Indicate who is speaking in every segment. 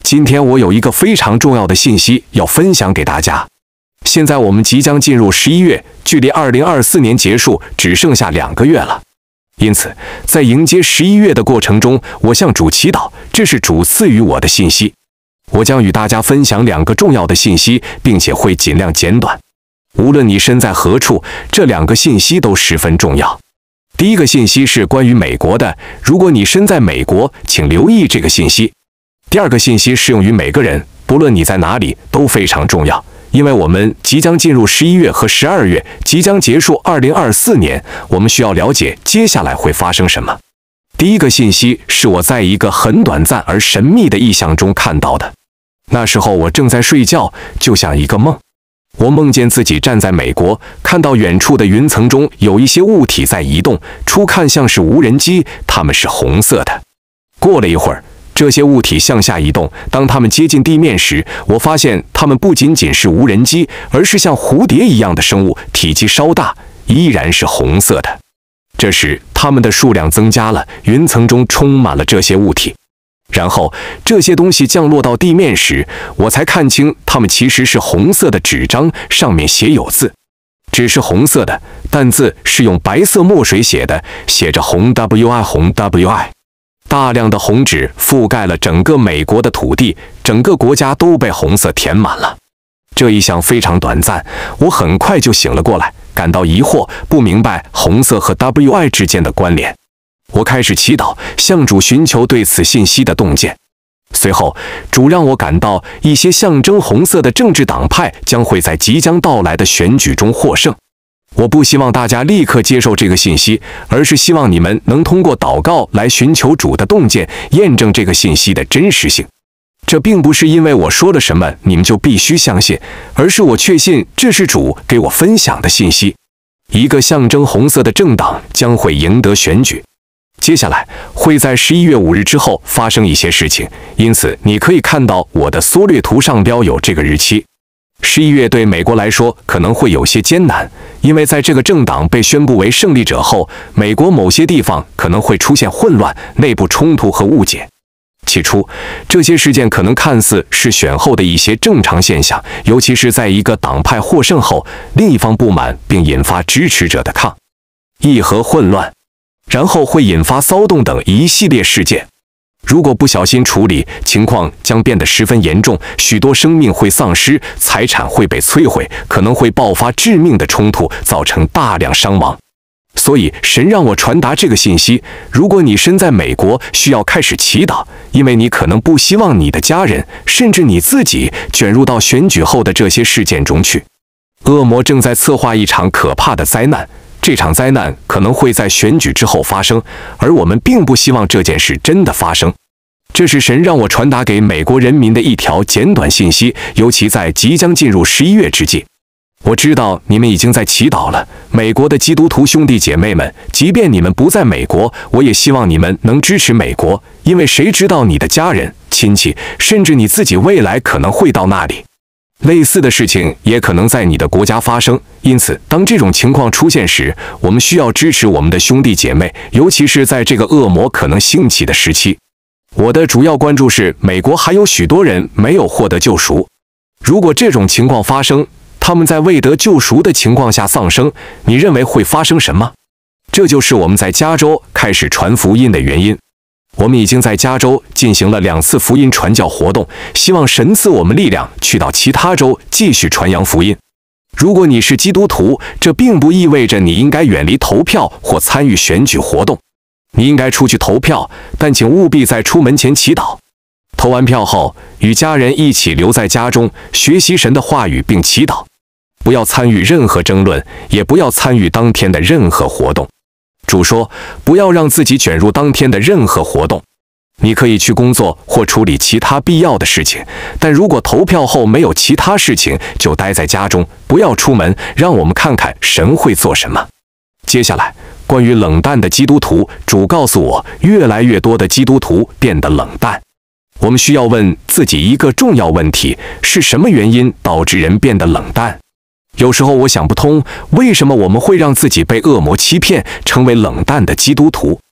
Speaker 1: 今天我有一个非常重要的信息要分享给大家。现在我们即将进入11月，距离2024年结束只剩下2个月了。因此，在迎接11月的过程中，我向主祈祷，这是主赐予我的信息。我将与大家分享2个重要的信息，并且会尽量简短。无论你身在何处，这2个信息都十分重要。第一个信息是关于美国的，如果你身在美国，请留意这个信息。第2个信息适用于每个人，不论你在哪里，都非常重要。因为我们即将进入11月和12月，即将结束2024年，我们需要了解接下来会发生什么。第一个信息是我在一个很短暂而神秘的异象中看到的。那时候我正在睡觉，就像一个梦。我梦见自己站在美国，看到远处的云层中有一些物体在移动，初看像是无人机，它们是红色的。过了一会儿，这些物体向下移动，当它们接近地面时，我发现它们不仅仅是无人机，而是像蝴蝶一样的生物，体积稍大，依然是红色的。这时，它们的数量增加了，云层中充满了这些物体。然后，这些东西降落到地面时，我才看清它们其实是红色的纸张，上面写有字，纸是红色的，但字是用白色墨水写的，写着红 WI 红 WI。大量的红纸覆盖了整个美国的土地，整个国家都被红色填满了。这一项非常短暂，我很快就醒了过来，感到疑惑，不明白红色和 WI 之间的关联。我开始祈祷，向主寻求对此信息的洞见。随后，主让我感到一些象征红色的政治党派将会在即将到来的选举中获胜。我不希望大家立刻接受这个信息，而是希望你们能通过祷告来寻求主的洞见，验证这个信息的真实性。这并不是因为我说了什么你们就必须相信，而是我确信这是主给我分享的信息。一个象征红色的政党将会赢得选举。接下来会在11月5日之后发生一些事情，因此你可以看到我的缩略图上标有这个日期。11月对美国来说可能会有些艰难，因为在这个政党被宣布为胜利者后，美国某些地方可能会出现混乱、内部冲突和误解。起初，这些事件可能看似是选后的一些正常现象，尤其是在一个党派获胜后，另一方不满并引发支持者的抗议和混乱，然后会引发骚动等一系列事件。如果不小心处理，情况将变得十分严重，许多生命会丧失，财产会被摧毁，可能会爆发致命的冲突，造成大量伤亡。所以，神让我传达这个信息：如果你身在美国，需要开始祈祷，因为你可能不希望你的家人，甚至你自己卷入到选举后的这些事件中去。恶魔正在策划一场可怕的灾难。这场灾难可能会在选举之后发生，而我们并不希望这件事真的发生。这是神让我传达给美国人民的一条简短信息，尤其在即将进入11月之际。我知道你们已经在祈祷了，美国的基督徒兄弟姐妹们，即便你们不在美国，我也希望你们能支持美国，因为谁知道你的家人、亲戚，甚至你自己未来可能会到那里。类似的事情也可能在你的国家发生，因此，当这种情况出现时，我们需要支持我们的兄弟姐妹，尤其是在这个恶魔可能兴起的时期。我的主要关注是，美国还有许多人没有获得救赎。如果这种情况发生，他们在未得救赎的情况下丧生，你认为会发生什么？这就是我们在加州开始传福音的原因。我们已经在加州进行了2次福音传教活动，希望神赐我们力量去到其他州继续传扬福音。如果你是基督徒，这并不意味着你应该远离投票或参与选举活动。你应该出去投票，但请务必在出门前祈祷。投完票后，与家人一起留在家中，学习神的话语并祈祷。不要参与任何争论，也不要参与当天的任何活动。主说，不要让自己卷入当天的任何活动。你可以去工作或处理其他必要的事情，但如果投票后没有其他事情，就待在家中，不要出门。让我们看看神会做什么。接下来，关于冷淡的基督徒，主告诉我，越来越多的基督徒变得冷淡。我们需要问自己一个重要问题：是什么原因导致人变得冷淡？有时候我想不通，为什么我们会让自己被恶魔欺骗，成为冷淡的基督徒？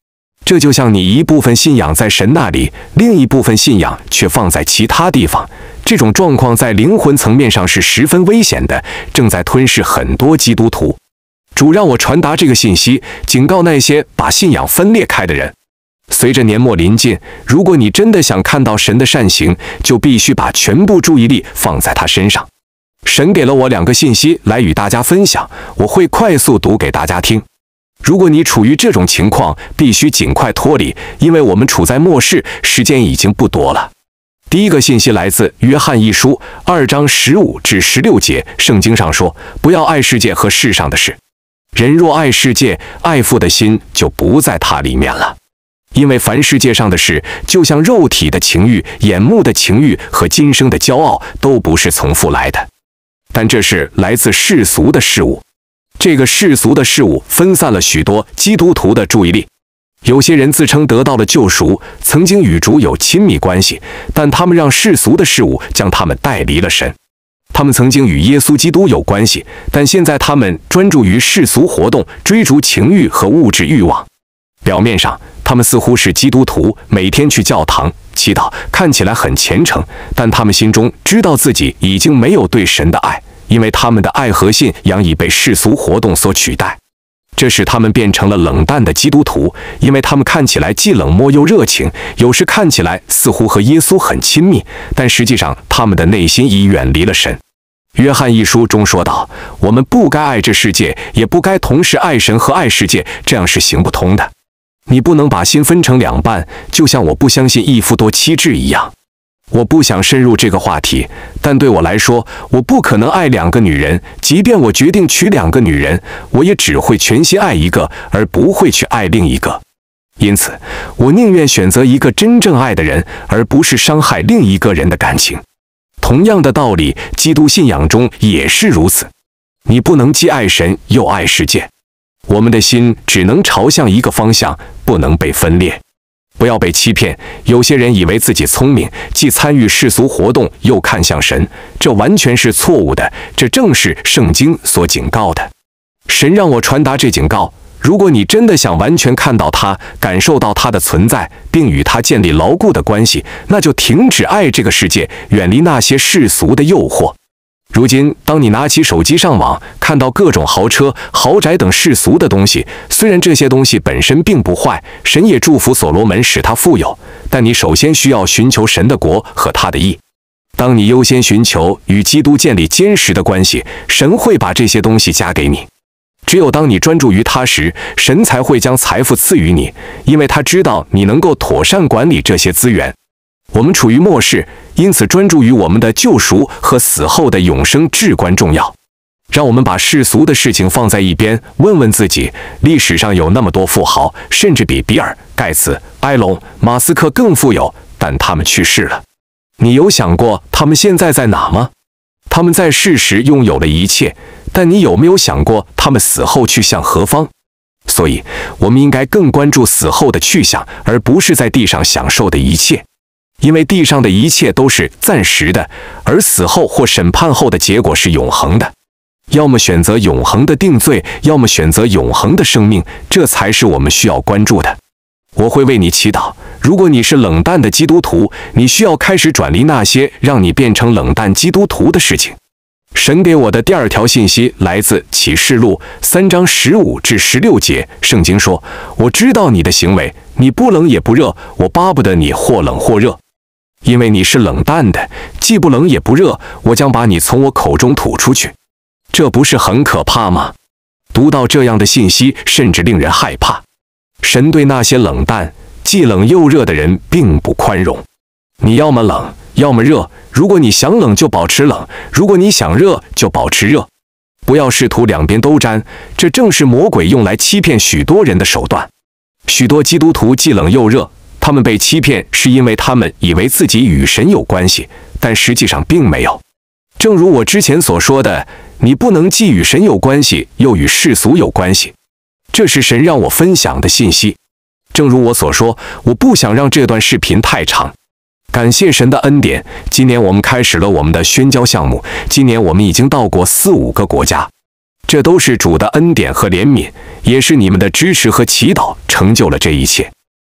Speaker 1: 这就像你一部分信仰在神那里，另一部分信仰却放在其他地方。这种状况在灵魂层面上是十分危险的，正在吞噬很多基督徒。主让我传达这个信息，警告那些把信仰分裂开的人。随着年末临近，如果你真的想看到神的善行，就必须把全部注意力放在他身上。神给了我2个信息来与大家分享，我会快速读给大家听。如果你处于这种情况，必须尽快脱离，因为我们处在末世，时间已经不多了。第一个信息来自约翰一书2章15至16节，圣经上说：不要爱世界和世上的事。人若爱世界，爱父的心就不在他里面了。因为凡世界上的事，就像肉体的情欲、眼目的情欲和今生的骄傲，都不是从父来的，但这是来自世俗的事物。这个世俗的事物分散了许多基督徒的注意力。有些人自称得到了救赎，曾经与主有亲密关系，但他们让世俗的事物将他们带离了神。他们曾经与耶稣基督有关系，但现在他们专注于世俗活动，追逐情欲和物质欲望。表面上，他们似乎是基督徒，每天去教堂祈祷，看起来很虔诚，但他们心中知道自己已经没有对神的爱，因为他们的爱和信仰已被世俗活动所取代。这使他们变成了冷淡的基督徒，因为他们看起来既冷漠又热情，有时看起来似乎和耶稣很亲密，但实际上他们的内心已远离了神。约翰一书中说道：我们不该爱这世界，也不该同时爱神和爱世界，这样是行不通的。你不能把心分成2半，就像我不相信一夫多妻制一样。我不想深入这个话题，但对我来说，我不可能爱2个女人，即便我决定娶2个女人，我也只会全心爱一个，而不会去爱另一个。因此，我宁愿选择一个真正爱的人，而不是伤害另一个人的感情。同样的道理，基督信仰中也是如此。你不能既爱神又爱世界。我们的心只能朝向一个方向，不能被分裂。不要被欺骗，有些人以为自己聪明，既参与世俗活动，又看向神，这完全是错误的。这正是圣经所警告的。神让我传达这警告：如果你真的想完全看到他，感受到他的存在，并与他建立牢固的关系，那就停止爱这个世界，远离那些世俗的诱惑。如今，当你拿起手机上网，看到各种豪车、豪宅等世俗的东西，虽然这些东西本身并不坏，神也祝福所罗门使他富有，但你首先需要寻求神的国和他的义。当你优先寻求与基督建立坚实的关系，神会把这些东西加给你。只有当你专注于他时，神才会将财富赐予你，因为他知道你能够妥善管理这些资源。我们处于末世，因此专注于我们的救赎和死后的永生至关重要。让我们把世俗的事情放在一边，问问自己，历史上有那么多富豪，甚至比比尔、盖茨、埃隆、马斯克更富有，但他们去世了。你有想过他们现在在哪吗？他们在世时拥有了一切，但你有没有想过他们死后去向何方？所以，我们应该更关注死后的去向，而不是在地上享受的一切。因为地上的一切都是暂时的，而死后或审判后的结果是永恒的。要么选择永恒的定罪，要么选择永恒的生命，这才是我们需要关注的。我会为你祈祷。如果你是冷淡的基督徒，你需要开始转离那些让你变成冷淡基督徒的事情。神给我的第2条信息来自启示录3章15至16节，圣经说：我知道你的行为，你不冷也不热，我巴不得你或冷或热。因为你是冷淡的，既不冷也不热，我将把你从我口中吐出去。这不是很可怕吗？读到这样的信息，甚至令人害怕。神对那些冷淡、既冷又热的人并不宽容。你要么冷，要么热。如果你想冷，就保持冷；如果你想热，就保持热。不要试图两边都沾，这正是魔鬼用来欺骗许多人的手段。许多基督徒既冷又热，他们被欺骗是因为他们以为自己与神有关系，但实际上并没有。正如我之前所说的，你不能既与神有关系，又与世俗有关系。这是神让我分享的信息。正如我所说，我不想让这段视频太长。感谢神的恩典，今年我们开始了我们的宣教项目，今年我们已经到过4-5个国家。这都是主的恩典和怜悯，也是你们的支持和祈祷成就了这一切。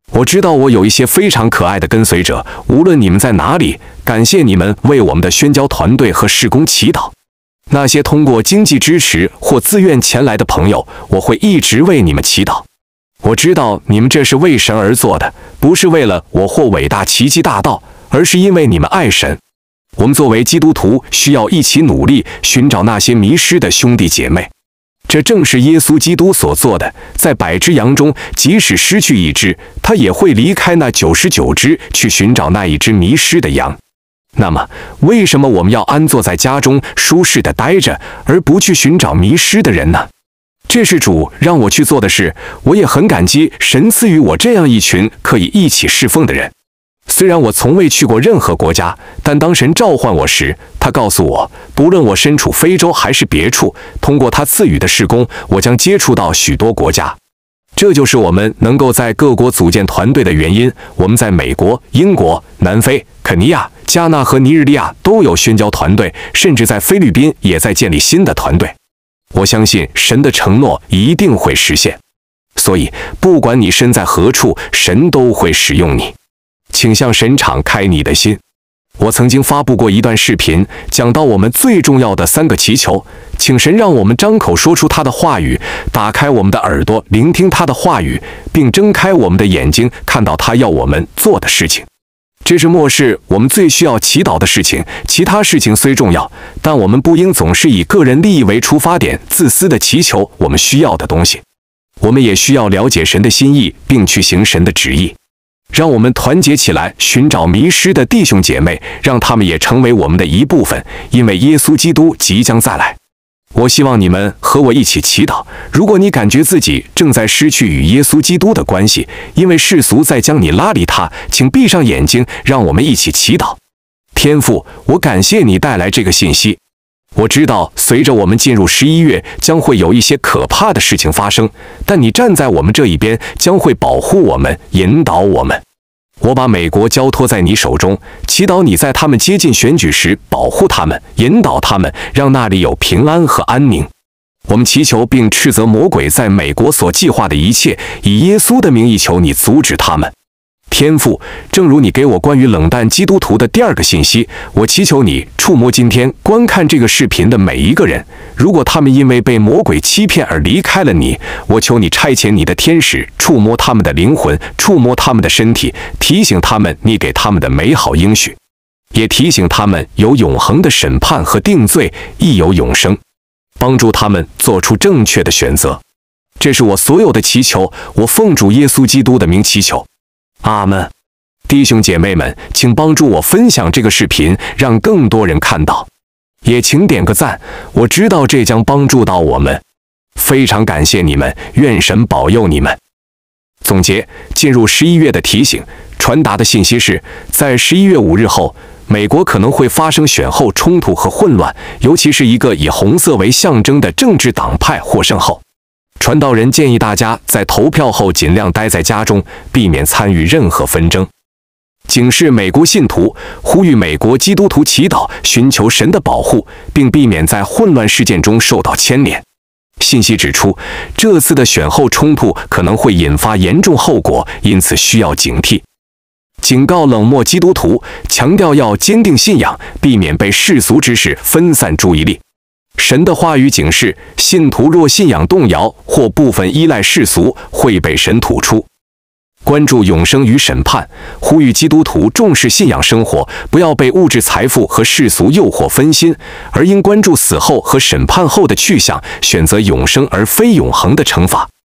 Speaker 1: 我知道我有一些非常可爱的跟随者，无论你们在哪里，感谢你们为我们的宣教团队和事工祈祷。那些通过经济支持或自愿前来的朋友，我会一直为你们祈祷。我知道你们这是为神而做的，不是为了我或伟大奇迹大道，而是因为你们爱神。我们作为基督徒，需要一起努力寻找那些迷失的兄弟姐妹。这正是耶稣基督所做的，在100只羊中，即使失去一只，他也会离开那99只，去寻找那一只迷失的羊。那么，为什么我们要安坐在家中舒适地待着，而不去寻找迷失的人呢？这是主让我去做的事，我也很感激神赐予我这样一群可以一起侍奉的人。虽然我从未去过任何国家，但当神召唤我时，他告诉我，不论我身处非洲还是别处，通过他赐予的事工，我将接触到许多国家。这就是我们能够在各国组建团队的原因。我们在美国、英国、南非、肯尼亚、加纳和尼日利亚都有宣教团队，甚至在菲律宾也在建立新的团队。我相信神的承诺一定会实现，所以不管你身在何处，神都会使用你。请向神敞开你的心。我曾经发布过一段视频，讲到我们最重要的3个祈求，请神让我们张口说出他的话语，打开我们的耳朵聆听他的话语，并睁开我们的眼睛看到他要我们做的事情。这是末世我们最需要祈祷的事情。其他事情虽重要，但我们不应总是以个人利益为出发点，自私地祈求我们需要的东西。我们也需要了解神的心意，并去行神的旨意。让我们团结起来，寻找迷失的弟兄姐妹，让他们也成为我们的一部分，因为耶稣基督即将再来。我希望你们和我一起祈祷。如果你感觉自己正在失去与耶稣基督的关系，因为世俗在将你拉离他，请闭上眼睛，让我们一起祈祷。天父，我感谢你带来这个信息。我知道随着我们进入11月，将会有一些可怕的事情发生，但你站在我们这一边，将会保护我们，引导我们。我把美国交托在你手中，祈祷你在他们接近选举时保护他们，引导他们，让那里有平安和安宁。我们祈求并斥责魔鬼在美国所计划的一切，以耶稣的名义求你阻止他们。天父，正如你给我关于冷淡基督徒的第2个信息，我祈求你触摸今天观看这个视频的每一个人。如果他们因为被魔鬼欺骗而离开了你，我求你差遣你的天使触摸他们的灵魂，触摸他们的身体，提醒他们你给他们的美好应许，也提醒他们有永恒的审判和定罪，亦有永生，帮助他们做出正确的选择。这是我所有的祈求，我奉主耶稣基督的名祈求。阿们。弟兄姐妹们，请帮助我分享这个视频，让更多人看到，也请点个赞，我知道这将帮助到我们。非常感谢你们，愿神保佑你们。总结：进入11月的提醒，传达的信息是，在11月5日后，美国可能会发生选后冲突和混乱，尤其是一个以红色为象征的政治党派获胜后。传道人建议大家在投票后尽量待在家中，避免参与任何纷争。警示美国信徒，呼吁美国基督徒祈祷，寻求神的保护，并避免在混乱事件中受到牵连。信息指出，这次的选后冲突可能会引发严重后果，因此需要警惕。警告冷漠基督徒，强调要坚定信仰，避免被世俗之事分散注意力。神的话语警示，信徒若信仰动摇或部分依赖世俗，会被神吐出。关注永生与审判，呼吁基督徒重视信仰生活，不要被物质财富和世俗诱惑分心，而应关注死后和审判后的去向，选择永生而非永恒的惩罚。